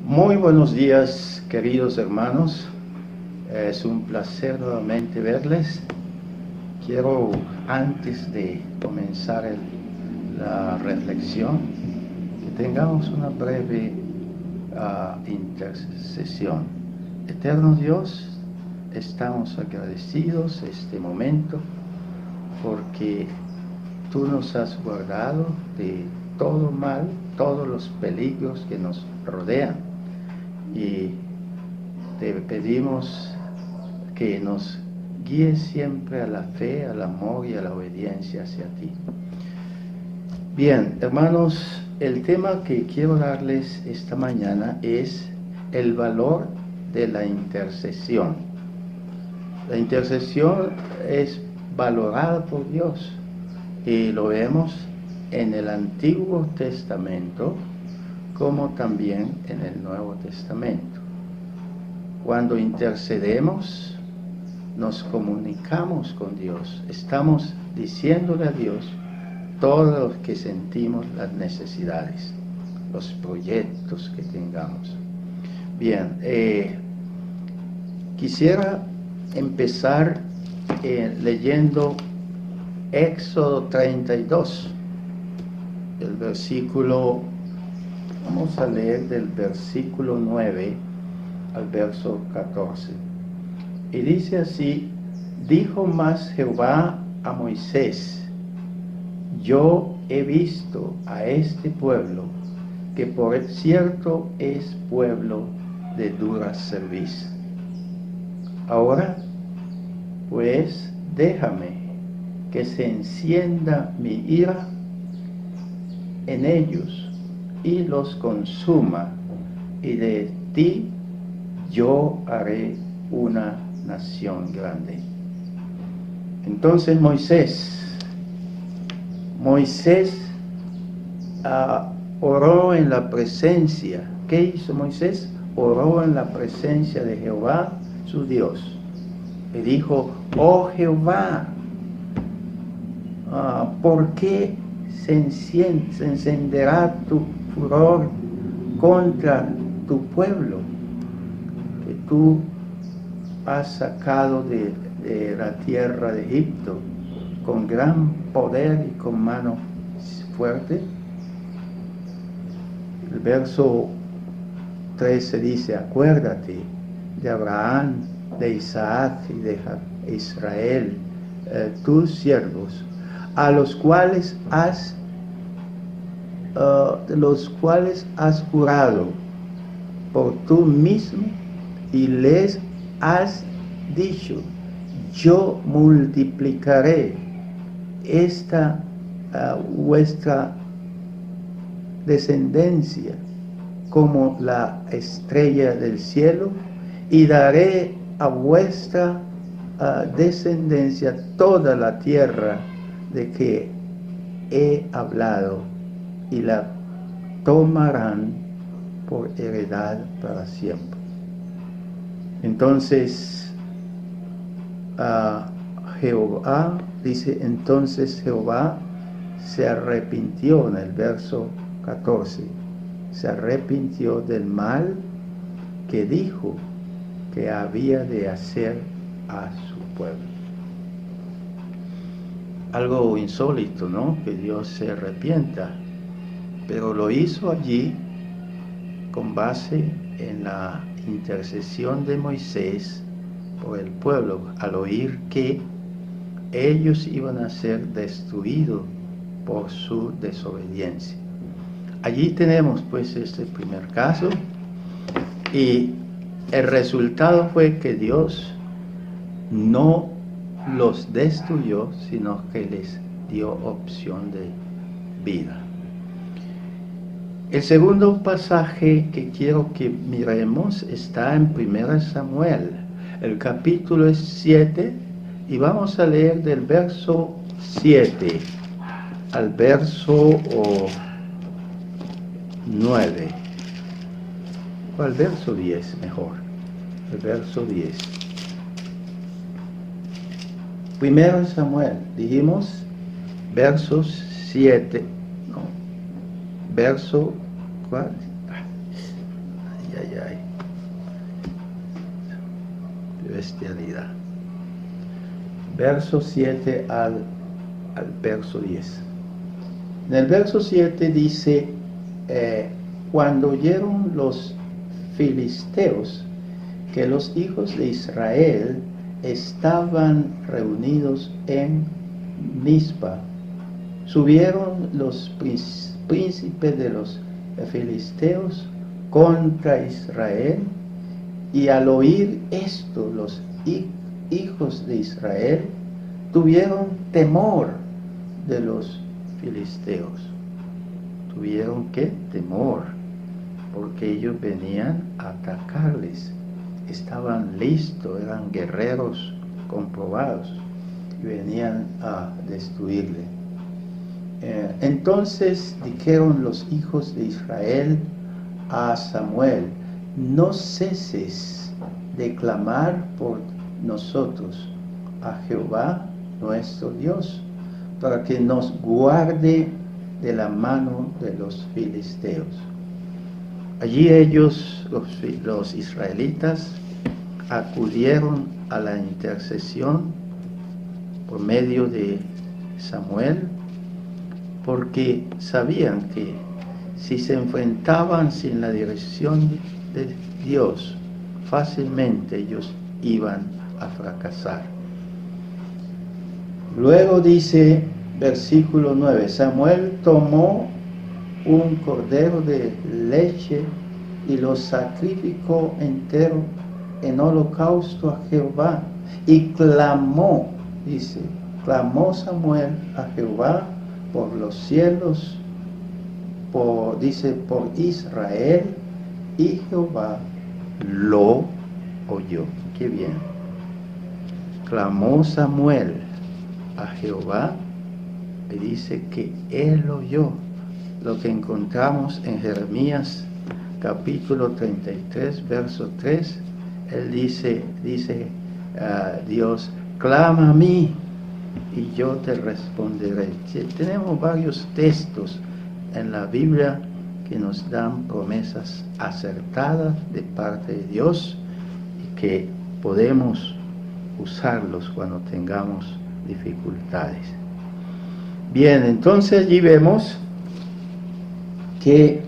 Muy buenos días, queridos hermanos. Es un placer nuevamente verles. Quiero, antes de comenzar la reflexión, que tengamos una breve intercesión. Eterno Dios, estamos agradecidos este momento porque tú nos has guardado de todo mal, todos los peligros que nos rodean. Y te pedimos que nos guíes siempre a la fe, al amor y a la obediencia hacia ti. Bien, hermanos, el tema que quiero darles esta mañana es el valor de la intercesión. La intercesión es valorada por Dios y lo vemos en el Antiguo Testamento como también en el Nuevo Testamento. Cuando intercedemos, nos comunicamos con Dios, estamos diciéndole a Dios todo lo que sentimos, las necesidades, los proyectos que tengamos. Bien, quisiera empezar leyendo Éxodo 32, el versículo. Vamos a leer del versículo 9 al verso 14. Y dice así: dijo más Jehová a Moisés: yo he visto a este pueblo, que por cierto es pueblo de dura cerviz. Ahora, pues, déjame que se encienda mi ira en ellos y los consuma, y de ti yo haré una nación grande. Entonces Moisés oró en la presencia. ¿Qué hizo Moisés? Oró en la presencia de Jehová, su Dios. Y dijo: oh Jehová, ¿por qué se encenderá tu furor contra tu pueblo, que tú has sacado de la tierra de Egipto con gran poder y con mano fuerte? El verso 13 dice: acuérdate de Abraham, de Isaac y de Israel, tus siervos, a los cuales has jurado por tú mismo, y les has dicho: yo multiplicaré esta vuestra descendencia como la estrella del cielo, y daré a vuestra descendencia toda la tierra de que he hablado, y la tomarán por heredad para siempre. Entonces Jehová, dice, entonces Jehová se arrepintió, en el verso 14, se arrepintió del mal que dijo que había de hacer a su pueblo. Algo insólito, ¿no? Que Dios se arrepienta, pero lo hizo allí con base en la intercesión de Moisés por el pueblo, al oír que ellos iban a ser destruidos por su desobediencia. Allí tenemos pues este primer caso, y el resultado fue que Dios no los destruyó, sino que les dio opción de vida. El segundo pasaje que quiero que miremos está en 1 Samuel. El capítulo es 7, y vamos a leer del verso 7 al verso 9. O al verso 10 mejor. El verso 10. 1 Samuel, dijimos, versos 7, no, verso, ¿cuál? ay. Bestialidad. Verso 7 al verso 10. En el verso 7 dice, cuando oyeron los filisteos que los hijos de Israel estaban reunidos en Mizpa, subieron los príncipes de los filisteos contra Israel, y al oír esto los hijos de Israel tuvieron temor de los filisteos. ¿Tuvieron qué? Temor, porque ellos venían a atacarles. Estaban listos, eran guerreros comprobados y venían a destruirle. Entonces dijeron los hijos de Israel a Samuel: no ceses de clamar por nosotros a Jehová nuestro Dios, para que nos guarde de la mano de los filisteos. Allí ellos, los israelitas, acudieron a la intercesión por medio de Samuel, porque sabían que si se enfrentaban sin la dirección de Dios, fácilmente ellos iban a fracasar. Luego dice, versículo 9, Samuel tomó un cordero de leche y lo sacrificó entero en holocausto a Jehová, y clamó, dice, clamó Samuel a Jehová por los cielos, por Israel, y Jehová lo oyó. Qué bien. Clamó Samuel a Jehová y dice que él oyó. Lo que encontramos en Jeremías capítulo 33, verso 3, él dice Dios, clama a mí y yo te responderé. Tenemos varios textos en la Biblia que nos dan promesas acertadas de parte de Dios y que podemos usarlos cuando tengamos dificultades. Bien, entonces allí vemos que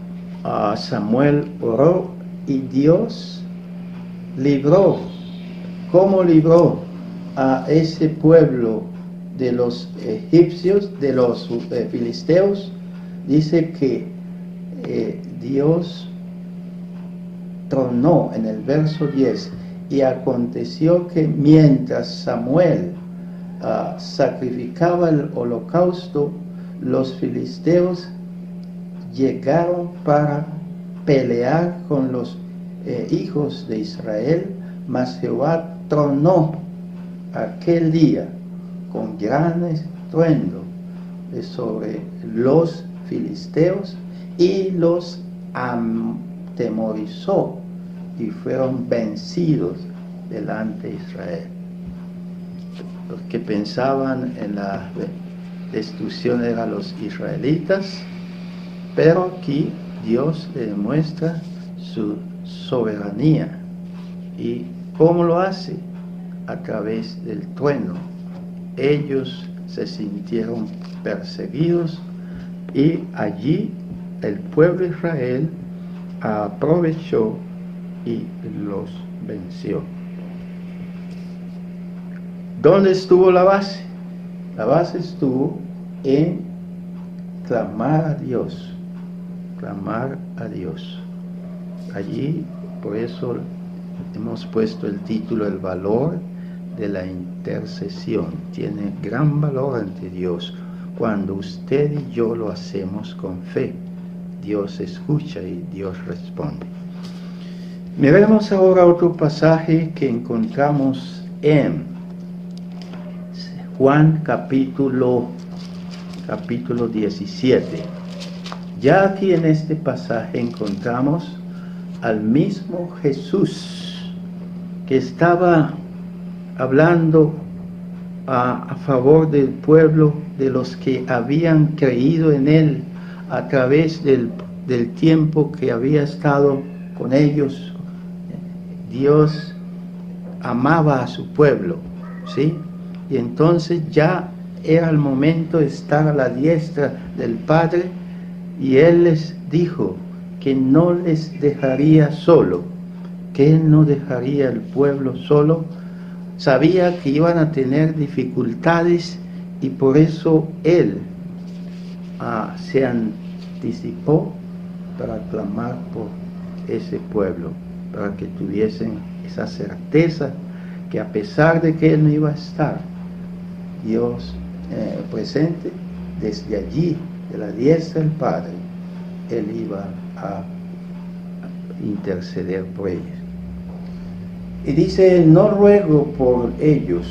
Samuel oró y Dios libró. ¿Cómo libró a ese pueblo de los egipcios, de los filisteos? Dice que Dios tronó en el verso 10, y aconteció que mientras Samuel sacrificaba el holocausto, los filisteos llegaron para pelear con los hijos de Israel, mas Jehová tronó aquel día con gran estruendo sobre los filisteos y los atemorizó, y fueron vencidos delante de Israel. Los que pensaban en la destrucción eran los israelitas, pero aquí Dios le demuestra su soberanía. ¿Y cómo lo hace? A través del trueno. Ellos se sintieron perseguidos y allí el pueblo de Israel aprovechó y los venció. ¿Dónde estuvo la base? La base estuvo en clamar a Dios. Clamar a Dios. Allí, por eso hemos puesto el título, el valor de la intercesión. Tiene gran valor ante Dios. Cuando usted y yo lo hacemos con fe, Dios escucha y Dios responde. Miremos ahora otro pasaje que encontramos en Juan capítulo 17. Ya aquí en este pasaje encontramos al mismo Jesús que estaba hablando a favor del pueblo, de los que habían creído en él a través del tiempo que había estado con ellos. Dios amaba a su pueblo, ¿sí? Y entonces ya era el momento de estar a la diestra del Padre, y Él les dijo que no les dejaría solo, que Él no dejaría al pueblo solo. Sabía que iban a tener dificultades y por eso Él se anticipó para clamar por ese pueblo, para que tuviesen esa certeza que a pesar de que Él no iba a estar, Dios presente, desde allí, de la diestra del Padre, Él iba a interceder por ellos. Y dice, no ruego por ellos,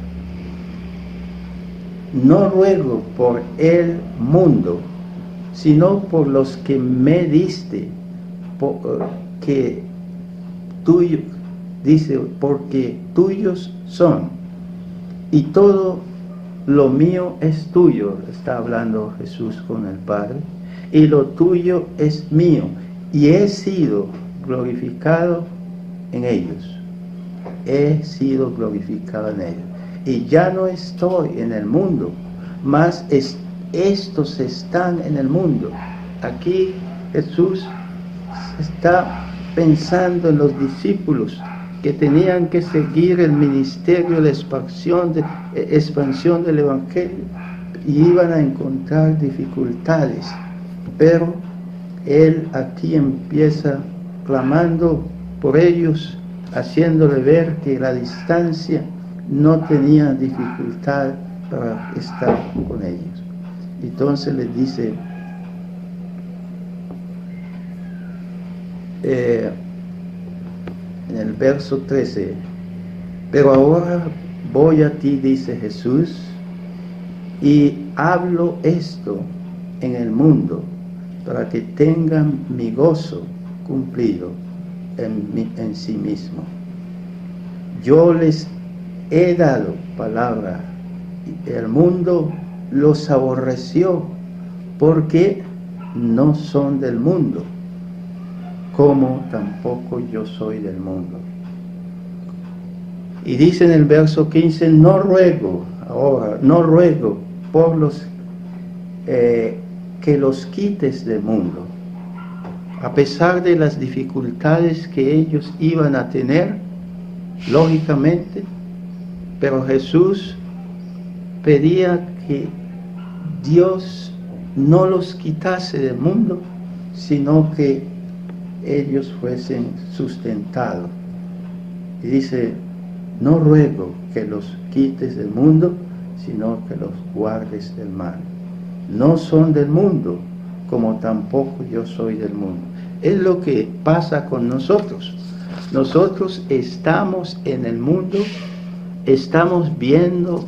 no ruego por el mundo, sino por los que me diste, que tuyo, dice, porque tuyos son, y todo lo mío es tuyo, está hablando Jesús con el Padre, y lo tuyo es mío, y he sido glorificado en ellos. He sido glorificado en ellos. Y ya no estoy en el mundo, mas estos están en el mundo. Aquí Jesús está pensando en los discípulos que tenían que seguir el ministerio, la expansión del Evangelio, y iban a encontrar dificultades. Pero Él aquí empieza clamando por ellos, haciéndole ver que la distancia no tenía dificultad para estar con ellos. Entonces les dice, en el verso 13, pero ahora voy a ti, dice Jesús, y hablo esto en el mundo, para que tengan mi gozo cumplido en sí mismo. Yo les he dado palabra, y el mundo los aborreció, porque no son del mundo, como tampoco yo soy del mundo. Y dice en el verso 15, no ruego por los que los quites del mundo. A pesar de las dificultades que ellos iban a tener, lógicamente, pero Jesús pedía que Dios no los quitase del mundo, sino que ellos fuesen sustentados. Y dice, no ruego que los quites del mundo, sino que los guardes del mal. No son del mundo, como tampoco yo soy del mundo. Es lo que pasa con nosotros. Nosotros estamos en el mundo, estamos viendo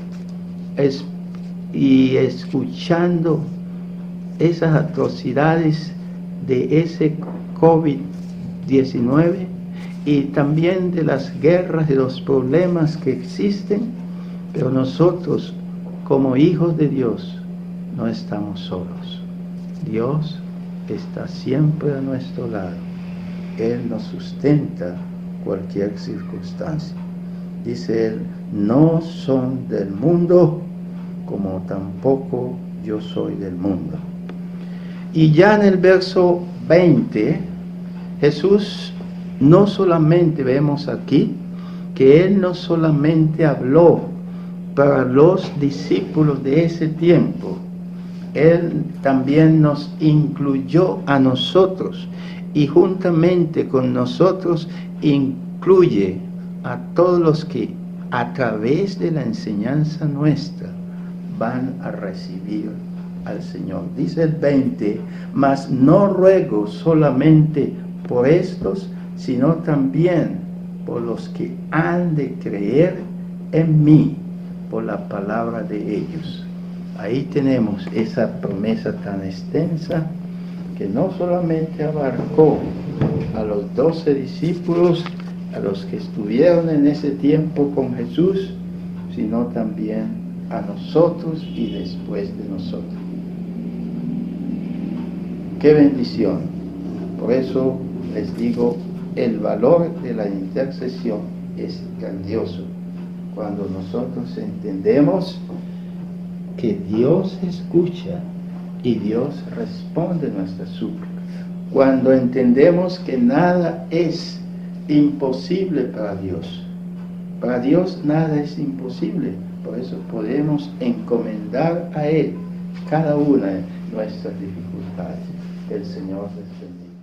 y escuchando esas atrocidades de ese COVID-19 y también de las guerras, de los problemas que existen, pero nosotros, como hijos de Dios, no estamos solos. Dios está siempre a nuestro lado. Él nos sustenta cualquier circunstancia. Dice Él, no son del mundo, como tampoco yo soy del mundo. Y ya en el verso 20, Jesús no solamente vemos aquí que Él no solamente habló para los discípulos de ese tiempo, Él también nos incluyó a nosotros y juntamente con nosotros incluye a todos los que a través de la enseñanza nuestra van a recibir al Señor. Dice el 20, mas no ruego solamente por estos, sino también por los que han de creer en mí por la palabra de ellos. Ahí tenemos esa promesa tan extensa que no solamente abarcó a los 12 discípulos, a los que estuvieron en ese tiempo con Jesús, sino también a nosotros y después de nosotros. ¡Qué bendición! Por eso les digo, el valor de la intercesión es grandioso. Cuando nosotros entendemos que Dios escucha y Dios responde nuestras súplicas. Cuando entendemos que nada es imposible para Dios. Para Dios nada es imposible. Por eso podemos encomendar a Él cada una de nuestras dificultades. El Señor les bendiga.